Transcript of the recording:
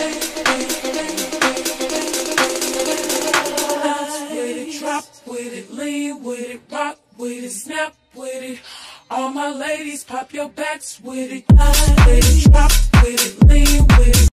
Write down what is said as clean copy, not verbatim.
Drop with it, lean with it, rock with it, snap with it. All my ladies, pop your backs with it. With it, drop with it, lean with it.